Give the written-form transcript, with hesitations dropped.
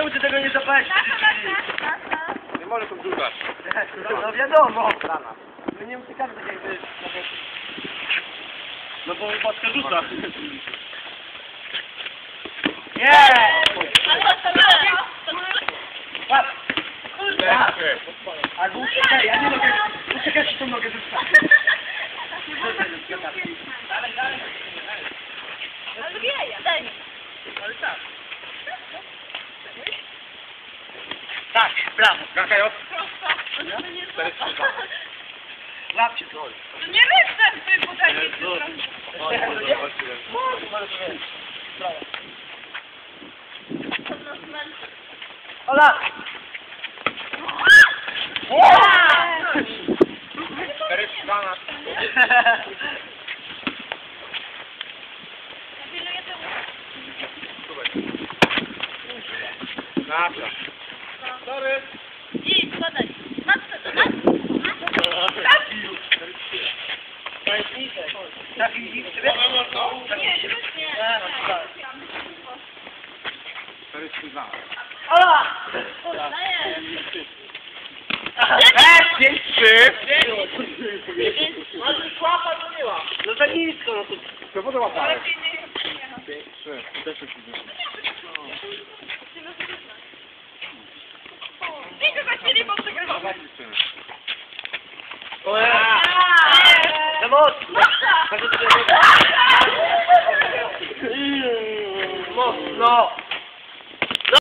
czemu ty tego nie zapałeś? Nie może to dłużać. No wiadomo. My nie utykamy tak jakby... No bo paczka rzuca. Nie! Patrz! Albo uciekaj, ja nie mogę... Uciekać tą nogę zostawić. Ale wieja, daj mi. Ale tak. Tak, brawo. Gakajot. Łapcie to. To nie wystarczy, bo tak jest Ola! Napra. Sorry. I podaj. Ola! No za nisko, no to... To wodę łapałem. 3. Też się Widzę, że chcieli, bo przegrywam. Za mocno! Mocno!